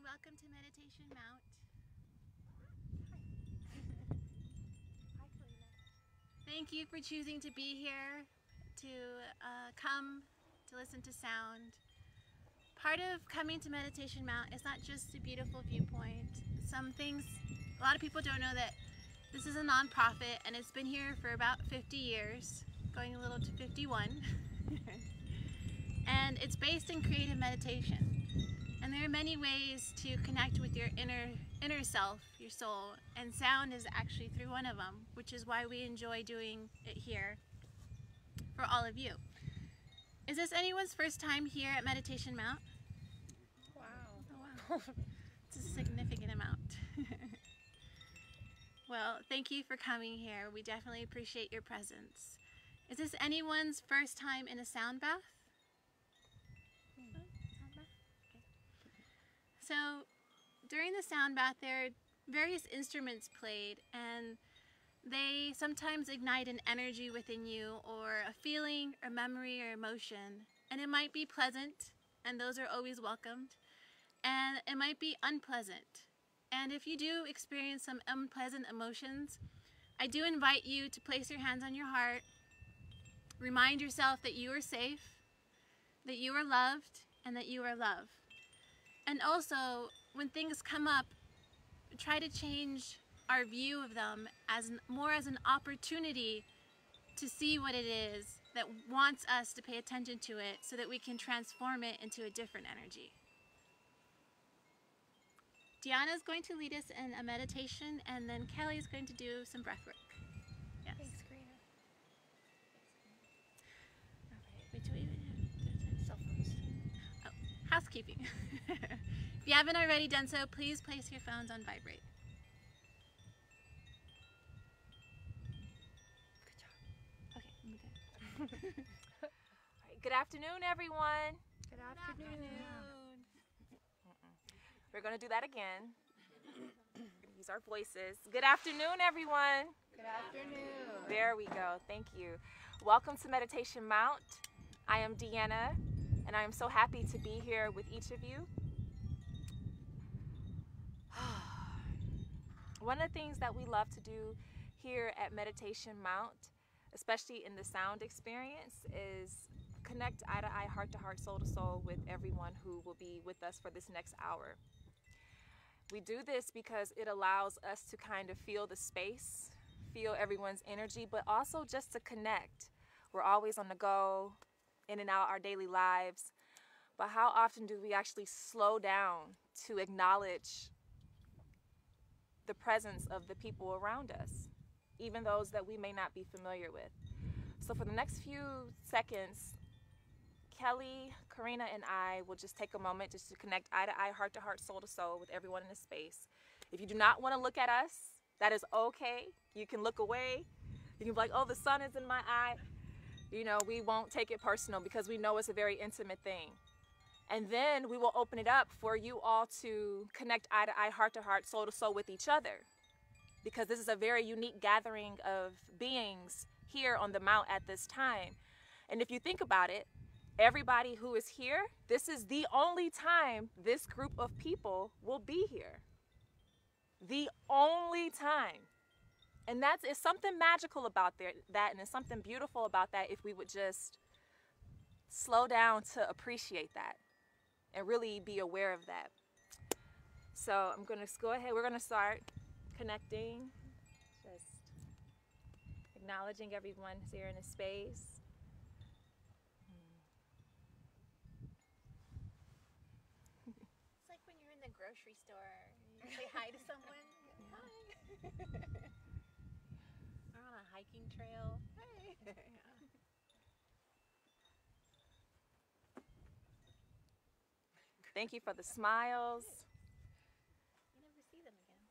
welcome to Meditation Mount. Hi, Karina. Thank you for choosing to be here, to come to listen to sound. Part of coming to Meditation Mount is not just a beautiful viewpoint. Some things, a lot of people don't know that this is a nonprofit and it's been here for about 50 years, going a little to 51. And it's based in creative meditation. And there are many ways to connect with your inner self, your soul, and sound is actually through one of them, which is why we enjoy doing it here for all of you. Is this anyone's first time here at Meditation Mount? Wow. Oh, wow. It's a significant amount. Well, thank you for coming here. We definitely appreciate your presence. Is this anyone's first time in a sound bath? So during the sound bath there are various instruments played and they sometimes ignite an energy within you or a feeling or memory or emotion, and it might be pleasant and those are always welcomed, and it might be unpleasant. And if you do experience some unpleasant emotions, I do invite you to place your hands on your heart, remind yourself that you are safe, that you are loved, and that you are love. And also, when things come up, try to change our view of them as more as an opportunity to see what it is that wants us to pay attention to it so that we can transform it into a different energy. DeAnna is going to lead us in a meditation, and then Kelly is going to do some breath work. Yes. Thanks, Karina. Cell phones. Oh, housekeeping. If you haven't already done so, please place your phones on vibrate. Good job. Okay, I'm good. All right, good afternoon, everyone. Good afternoon. We're going to do that again. Use our voices. Good afternoon, everyone. Good afternoon. There we go. Thank you. Welcome to Meditation Mount. I am DeAnna, and I am so happy to be here with each of you. One of the things that we love to do here at Meditation Mount, especially in the sound experience, is connect eye to eye, heart to heart, soul to soul with everyone who will be with us for this next hour. We do this because it allows us to kind of feel the space, feel everyone's energy, but also just to connect. We're always on the go, in and out our daily lives, but how often do we actually slow down to acknowledge the presence of the people around us, even those that we may not be familiar with? So for the next few seconds, Kelly, Karina, and I will just take a moment just to connect eye to eye, heart to heart, soul to soul with everyone in this space. If you do not want to look at us, that is okay. You can look away. You can be like, oh, the sun is in my eye. You know, we won't take it personal because we know it's a very intimate thing. And then we will open it up for you all to connect eye to eye, heart to heart, soul to soul with each other. Because this is a very unique gathering of beings here on the Mount at this time. And if you think about it, everybody who is here, this is the only time this group of people will be here. The only time. And it's something magical about that, and it's something beautiful about that if we would just slow down to appreciate that and really be aware of that. So I'm going to go ahead. We're going to start connecting, just acknowledging everyone here in the space. It's like when you're in the grocery store and you say hi to someone. Hi. Or on a hiking trail. Hey. Thank you for the smiles. You never see them again.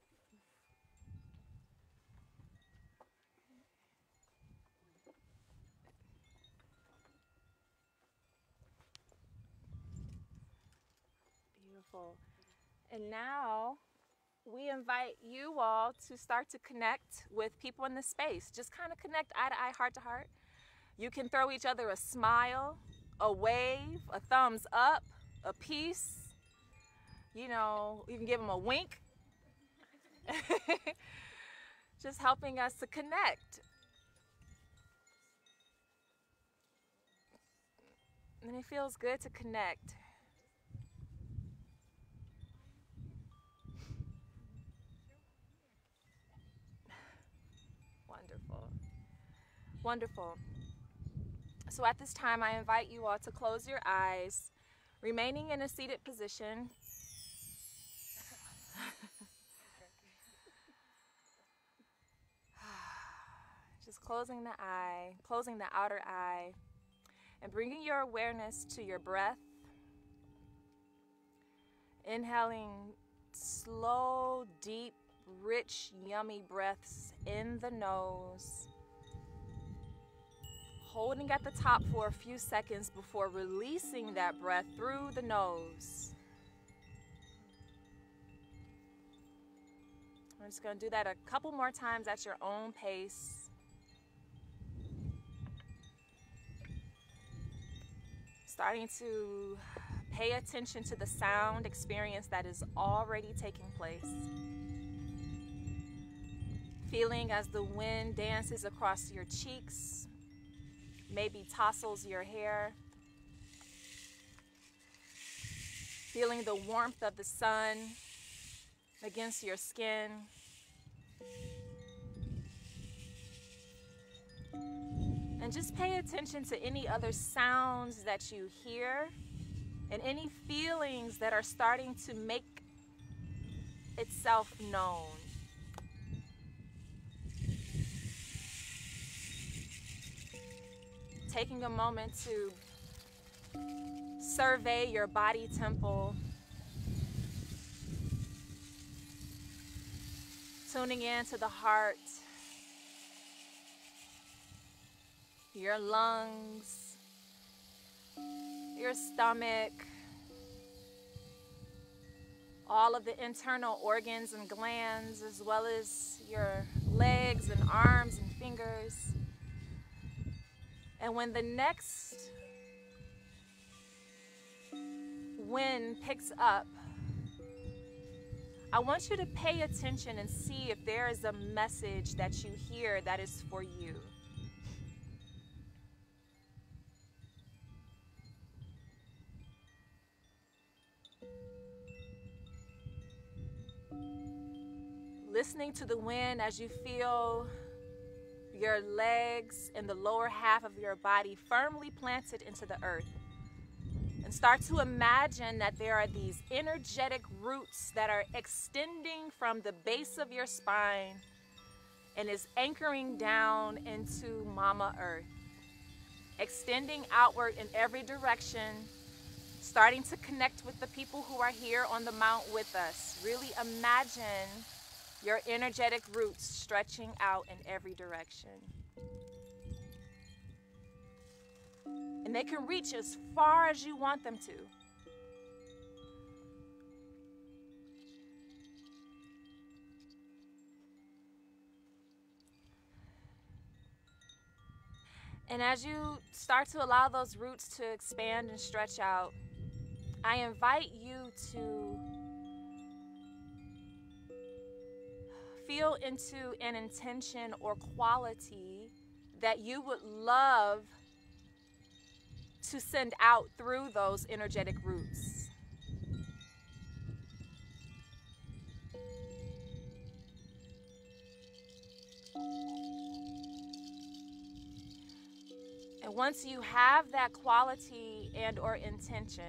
Beautiful. And now we invite you all to start to connect with people in the space. Just kind of connect eye to eye, heart to heart. You can throw each other a smile, a wave, a thumbs up, a peace. you know, you can give them a wink. Just helping us to connect. And it feels good to connect. Wonderful. Wonderful. So at this time, I invite you all to close your eyes, remaining in a seated position. Just closing the eye, closing the outer eye, and bringing your awareness to your breath. Inhaling slow, deep, rich, yummy breaths in the nose. Holding at the top for a few seconds before releasing that breath through the nose. I'm just going to do that a couple more times at your own pace. Starting to pay attention to the sound experience that is already taking place. Feeling as the wind dances across your cheeks, maybe tousles your hair. Feeling the warmth of the sun against your skin. And just pay attention to any other sounds that you hear and any feelings that are starting to make itself known. Taking a moment to survey your body temple. Tuning in to the heart, your lungs, your stomach, all of the internal organs and glands, as well as your legs and arms and fingers. And when the next wind picks up, I want you to pay attention and see if there is a message that you hear that is for you. Listening to the wind as you feel your legs and the lower half of your body firmly planted into the earth. And start to imagine that there are these energetic roots that are extending from the base of your spine and is anchoring down into Mama Earth. Extending outward in every direction, starting to connect with the people who are here on the mount with us. Really imagine your energetic roots stretching out in every direction. And they can reach as far as you want them to. And as you start to allow those roots to expand and stretch out, I invite you to feel into an intention or quality that you would love to send out through those energetic roots. And once you have that quality and or intention,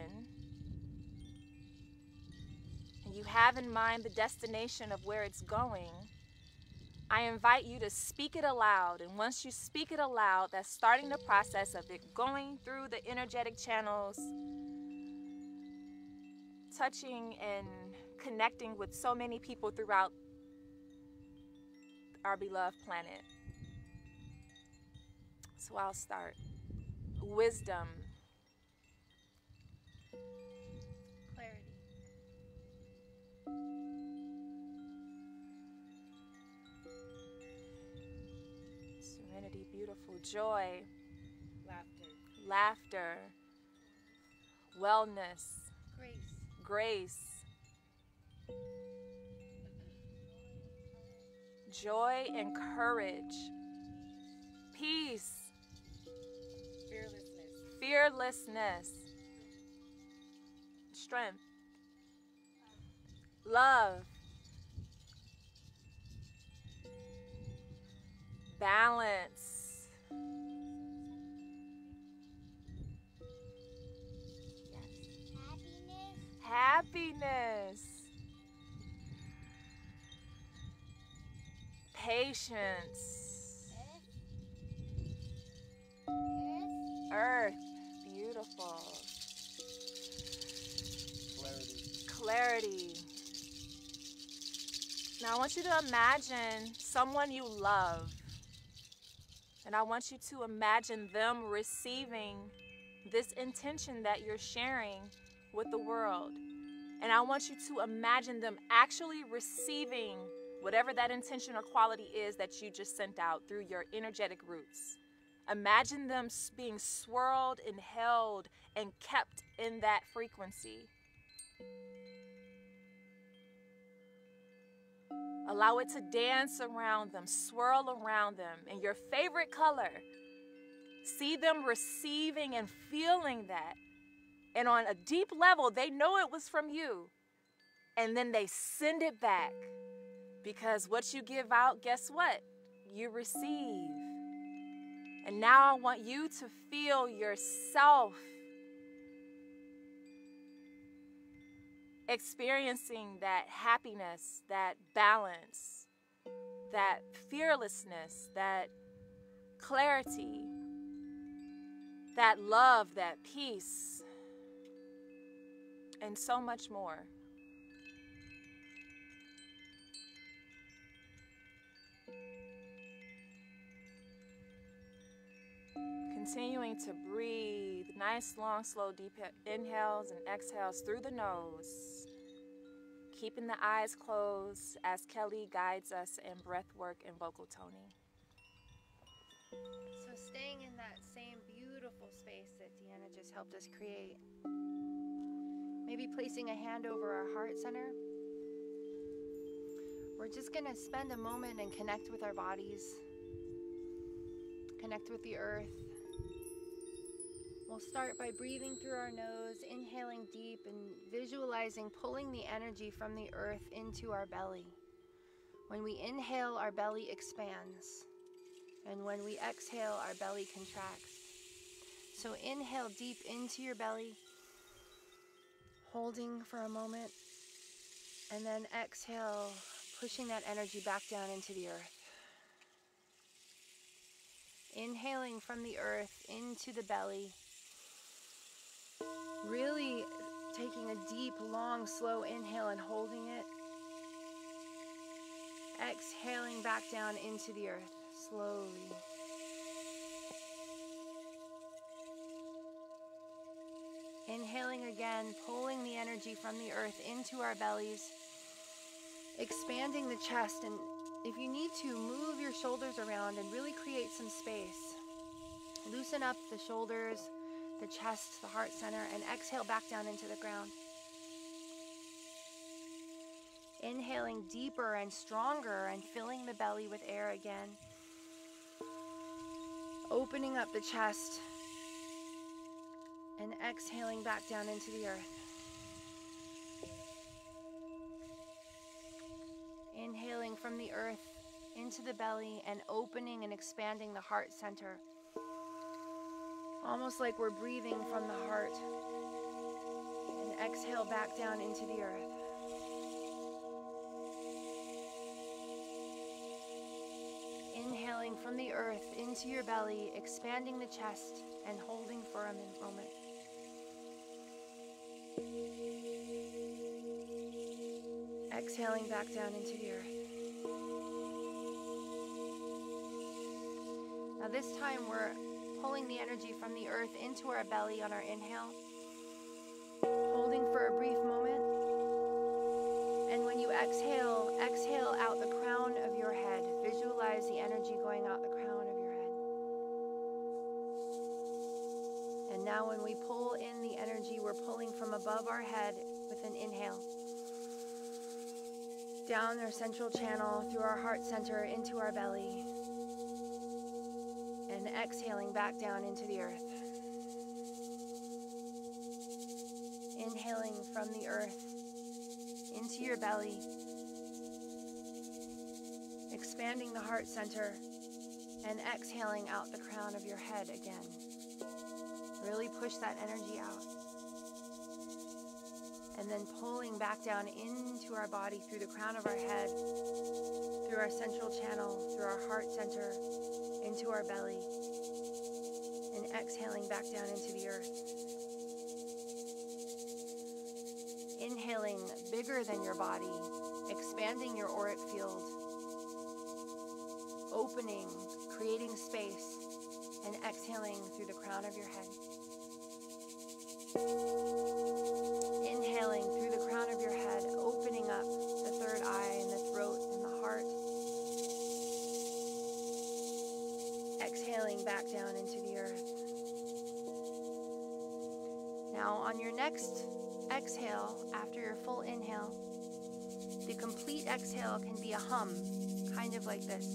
and you have in mind the destination of where it's going, I invite you to speak it aloud. And once you speak it aloud, that's starting the process of it going through the energetic channels, touching and connecting with so many people throughout our beloved planet. So I'll start. Wisdom. Clarity. Serenity, beautiful. Joy. Laughter. Laughter. Wellness. Grace. Grace. Joy and courage. Peace. Fearlessness. Strength. Love. Balance. Happiness. Patience. Earth. Beautiful. Clarity. Now I want you to imagine someone you love. And I want you to imagine them receiving this intention that you're sharing with the world. And I want you to imagine them actually receiving whatever that intention or quality is that you just sent out through your energetic roots. Imagine them being swirled and held and kept in that frequency. Allow it to dance around them, swirl around them in your favorite color. See them receiving and feeling that. And on a deep level, they know it was from you. And then they send it back. Because what you give out, guess what? You receive. And now I want you to feel yourself experiencing that happiness, that balance, that fearlessness, that clarity, that love, that peace, and so much more. Continuing to breathe, nice, long, slow, deep inhales and exhales through the nose. Keeping the eyes closed as Kelly guides us in breath work and vocal toning. So staying in that same beautiful space that DeAnna just helped us create. Maybe placing a hand over our heart center. We're just going to spend a moment and connect with our bodies. Connect with the earth. We'll start by breathing through our nose, inhaling deep and visualizing pulling the energy from the earth into our belly. When we inhale, our belly expands. And when we exhale, our belly contracts. So inhale deep into your belly, holding for a moment, and then exhale, pushing that energy back down into the earth. Inhaling from the earth into the belly, really taking a deep, long, slow inhale and holding it. Exhaling back down into the earth, slowly. Inhaling again, pulling the energy from the earth into our bellies, expanding the chest, and if you need to, move your shoulders around and really create some space. Loosen up the shoulders, the chest, the heart center, and exhale back down into the ground. Inhaling deeper and stronger and filling the belly with air again. Opening up the chest and exhaling back down into the earth. Inhaling from the earth into the belly and opening and expanding the heart center. Almost like we're breathing from the heart. And exhale back down into the earth. Inhaling from the earth into your belly, expanding the chest and holding for a moment. Exhaling back down into the earth. Now this time we're pulling the energy from the earth into our belly on our inhale. Holding for a brief moment. And when you exhale, exhale out the crown of your head. Visualize the energy going out the crown of your head. And now when we pull in the energy, we're pulling from above our head with an inhale. down our central channel through our heart center into our belly, and exhaling back down into the earth. Inhaling from the earth into your belly, expanding the heart center, and exhaling out the crown of your head again. Really push that energy out. And then pulling back down into our body through the crown of our head, through our central channel, through our heart center, into our belly, and exhaling back down into the earth. Inhaling bigger than your body, expanding your auric field, opening, creating space, and exhaling through the crown of your head. Inhaling through the crown of your head, opening up the third eye and the throat and the heart. Exhaling back down into the earth. Now on your next exhale, after your full inhale, the complete exhale can be a hum, kind of like this.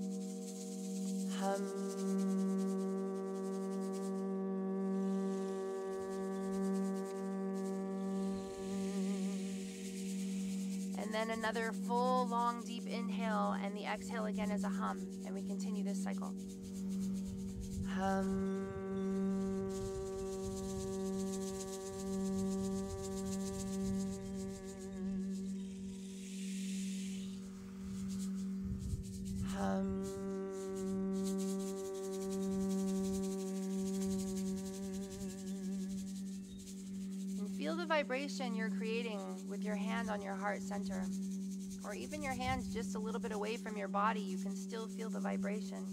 Hum. And then another full, long, deep inhale, and the exhale again is a hum, and we continue this cycle. Hum. Hum. And feel the vibration you're creating with your hand on your heart center, or even your hands just a little bit away from your body. You can still feel the vibration.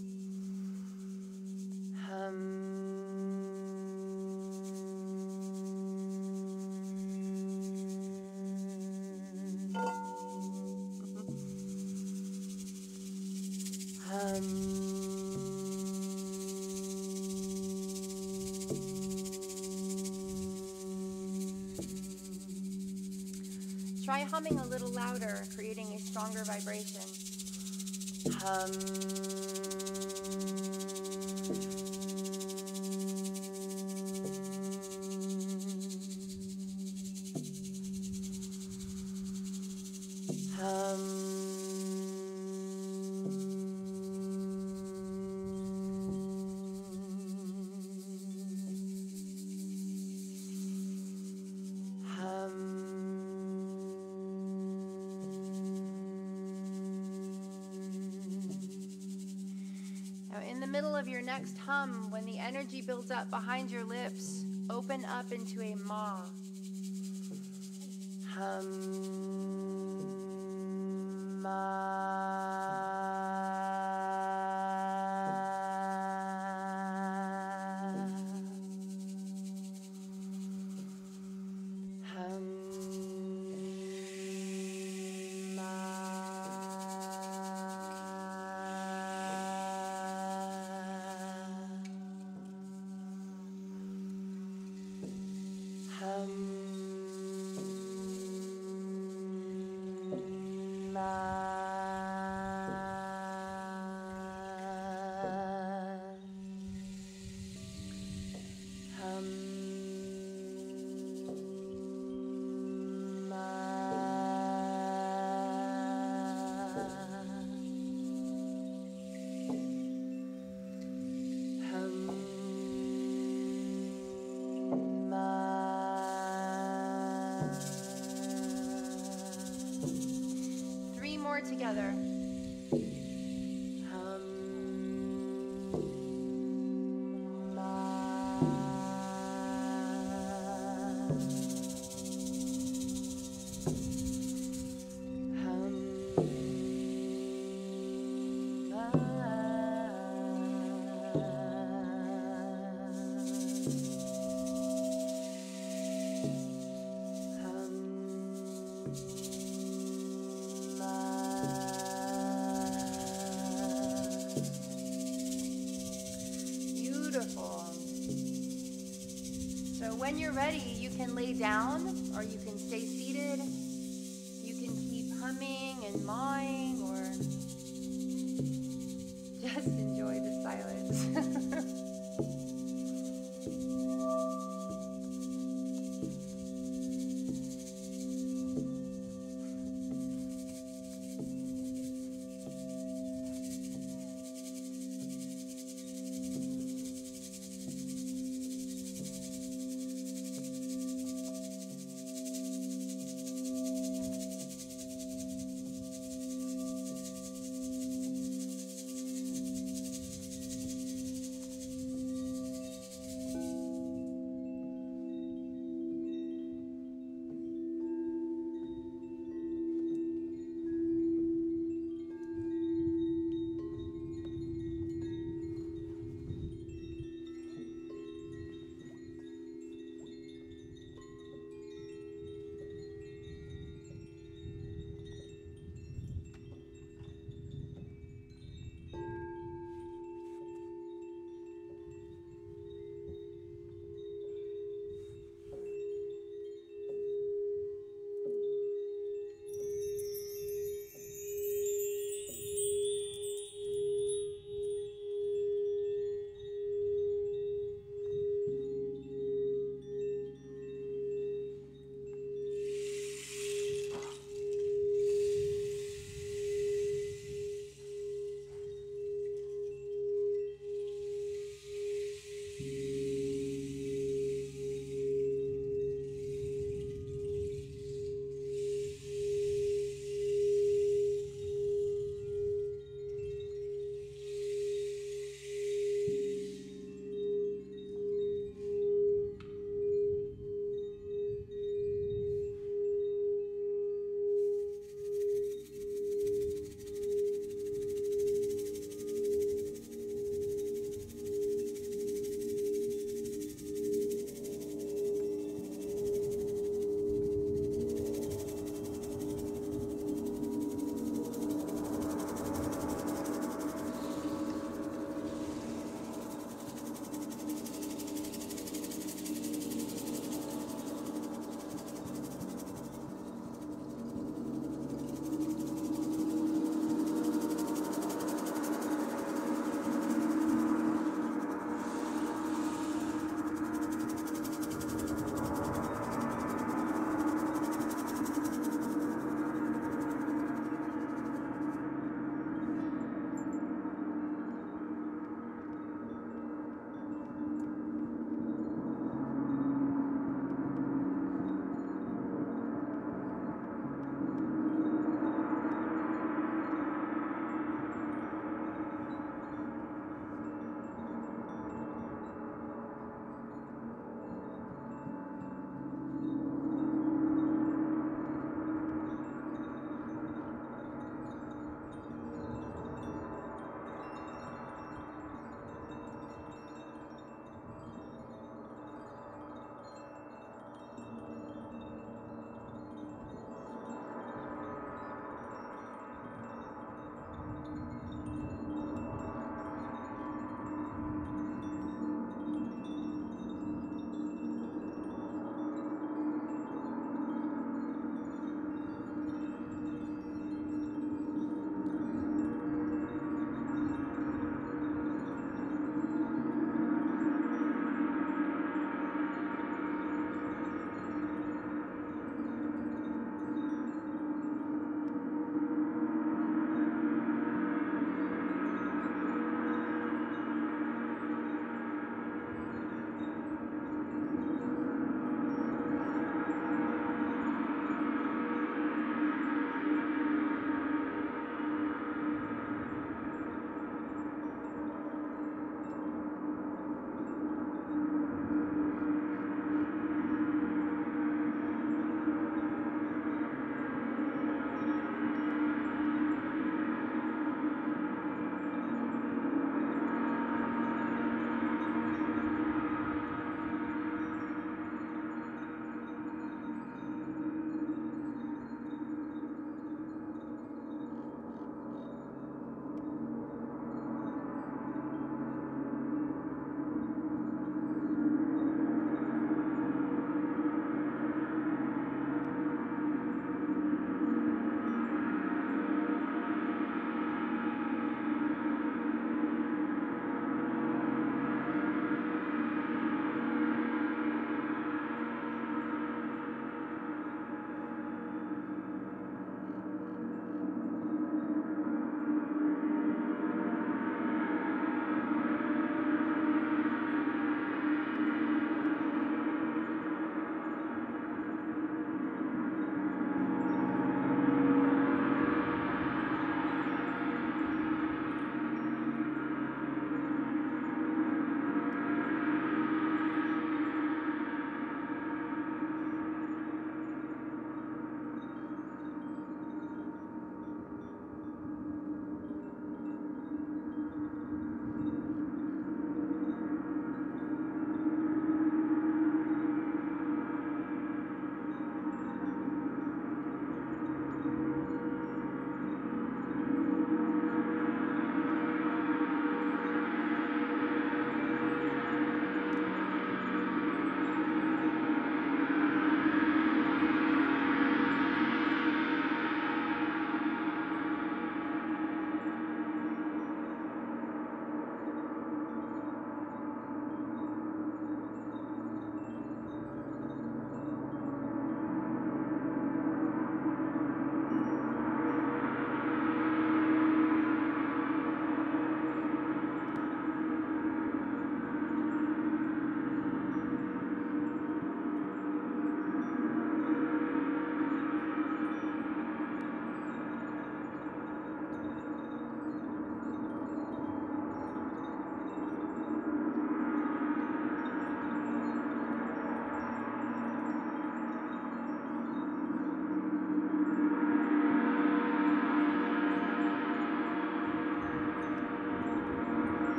Hum. Try humming a little louder, creating a stronger vibration. Hum. Middle of your next hum, when the energy builds up behind your lips, open up into a ma. Hum. Ma. Together. When you're ready, you can lay down or you can stay seated. You can keep humming humming and mawing, or just enjoy the silence.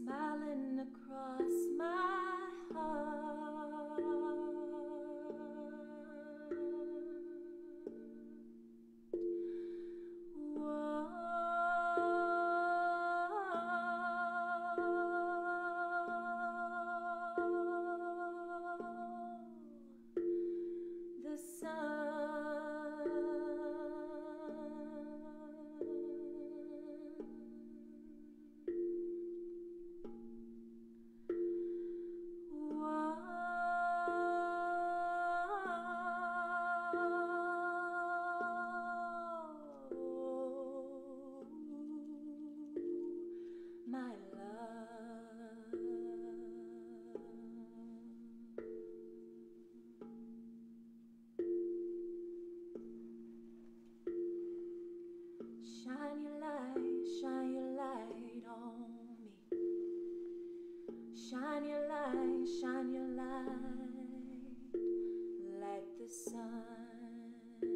smiling across my heart. Whoa, the sun. Whoa, my love. Shine your light on me. Shine your light like the sun.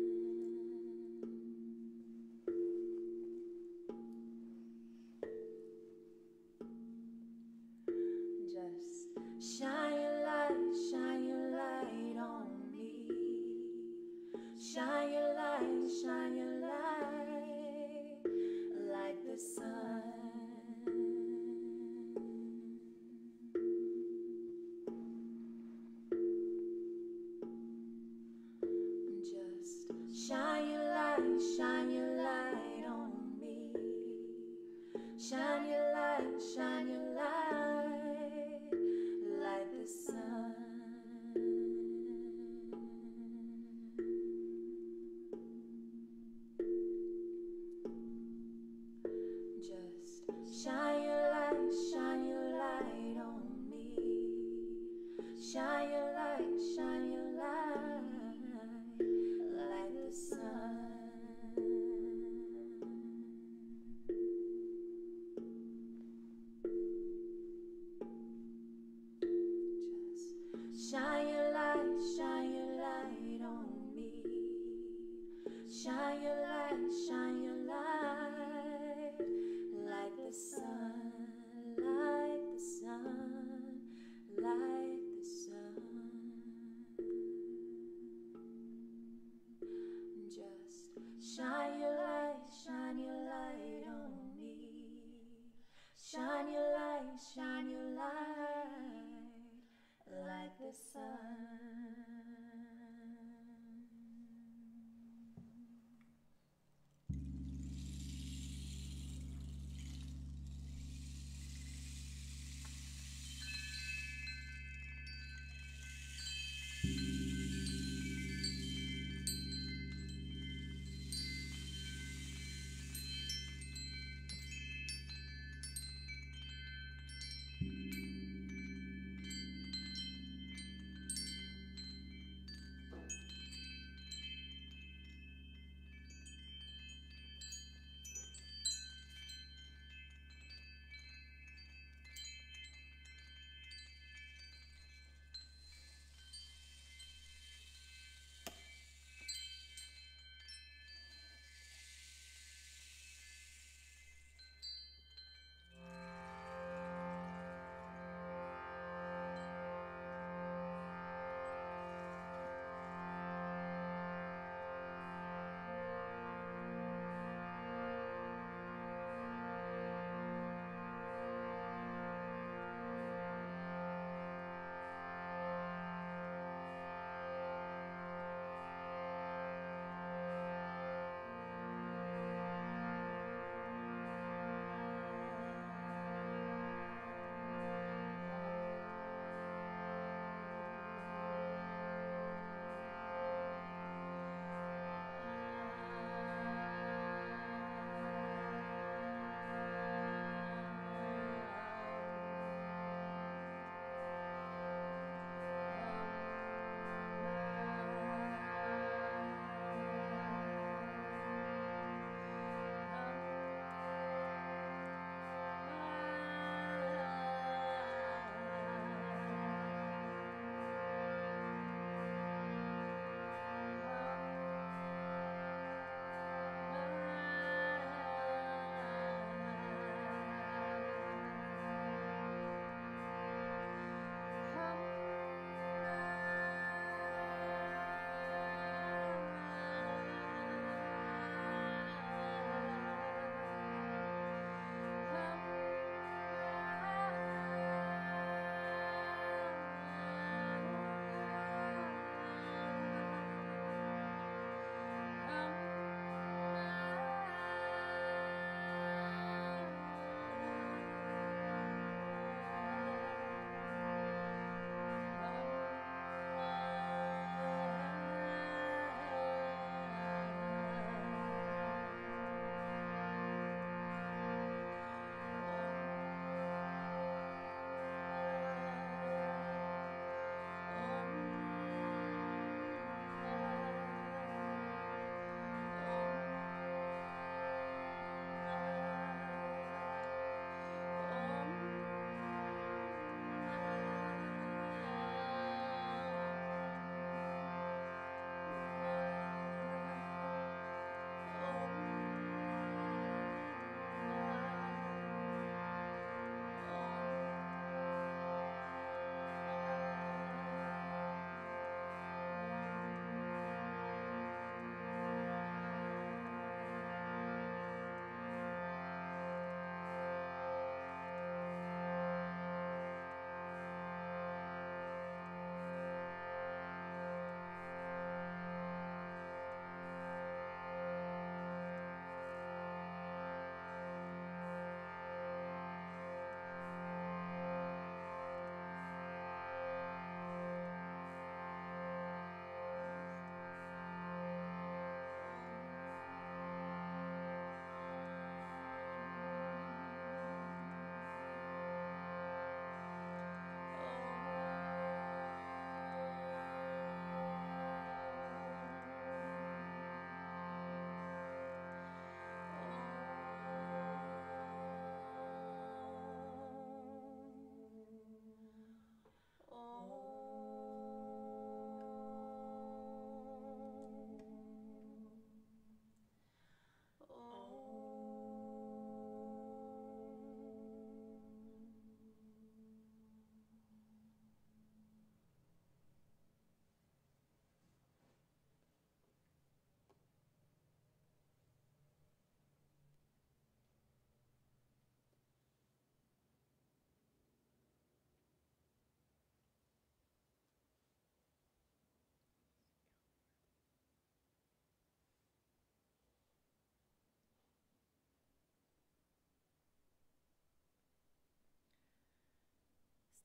Just shine your light on me. Shine your light like the sun. Just shine your light on me. Shine your light like the sun. Just shine your light on me. Shine your light like the sun.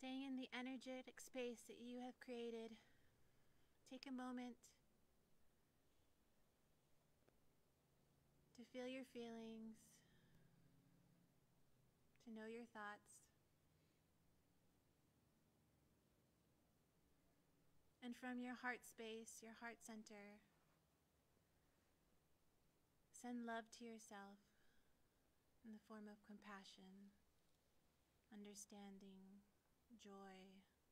Staying in the energetic space that you have created, take a moment to feel your feelings, to know your thoughts, and from your heart space, your heart center, send love to yourself in the form of compassion, understanding, joy.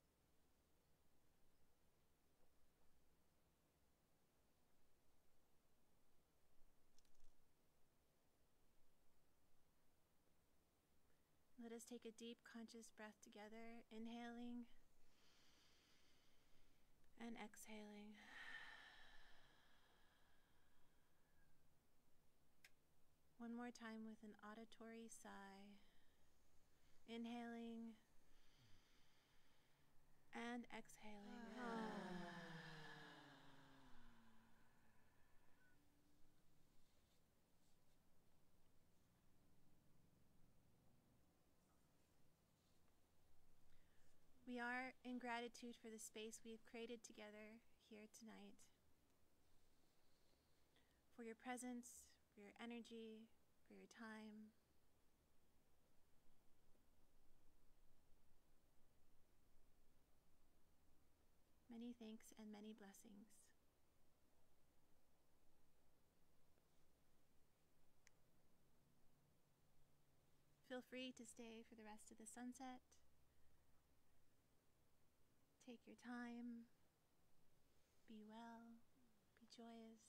Let us take a deep conscious breath together, inhaling and exhaling. One more time with an auditory sigh. Inhaling and exhaling. We are in gratitude for the space we have created together here tonight, for your presence, for your energy, for your time. Many thanks and many blessings. Feel free to stay for the rest of the sunset. Take your time. Be well. Be joyous.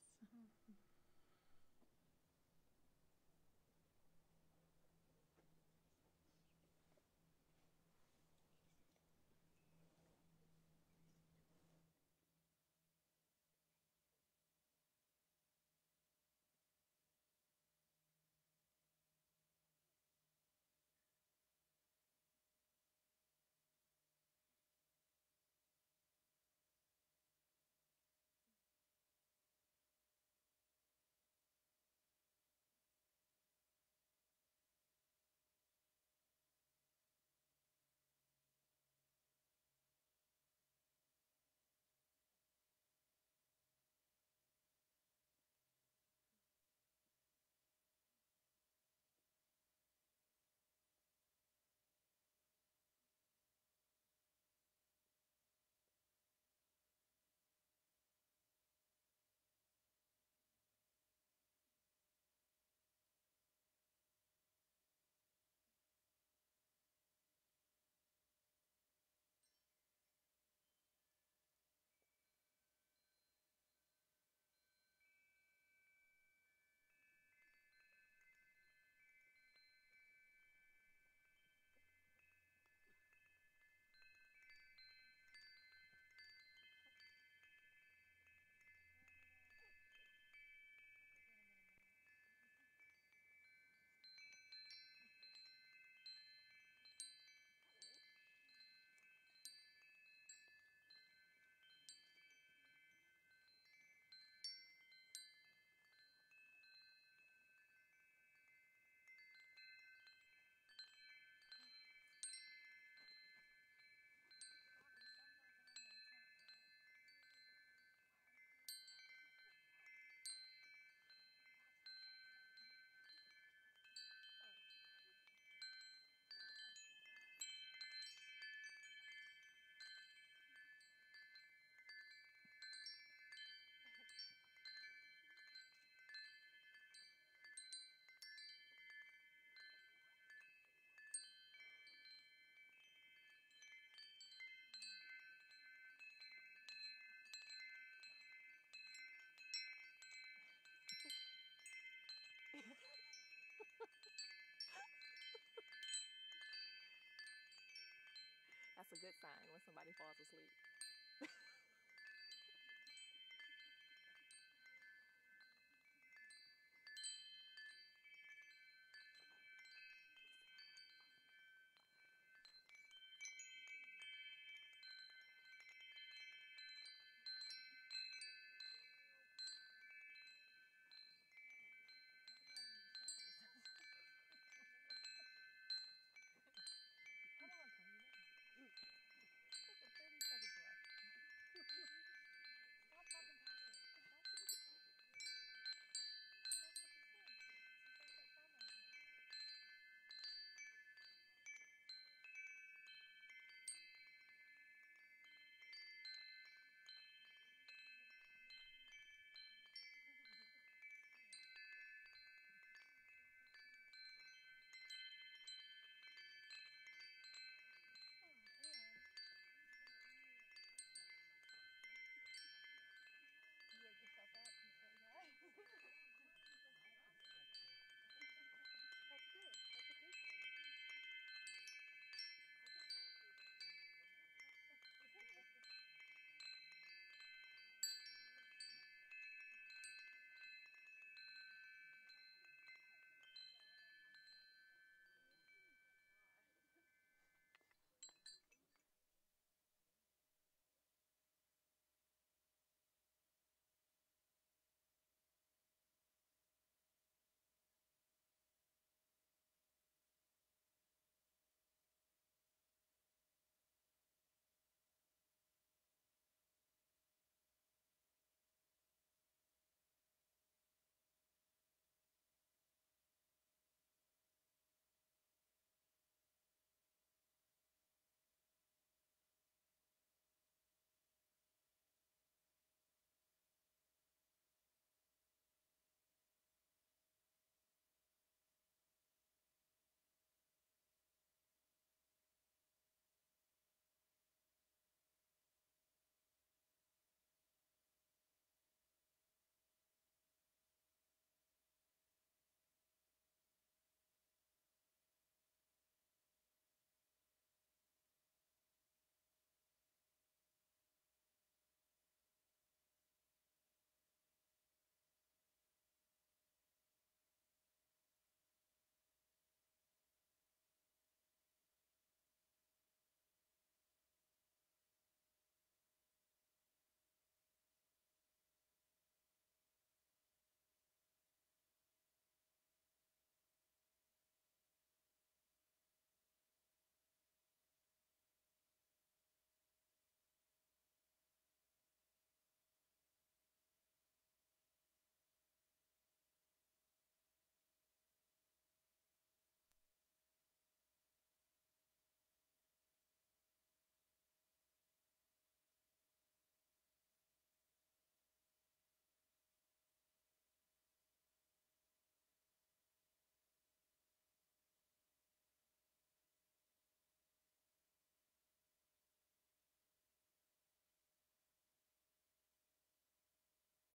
That's a good sign when somebody falls asleep.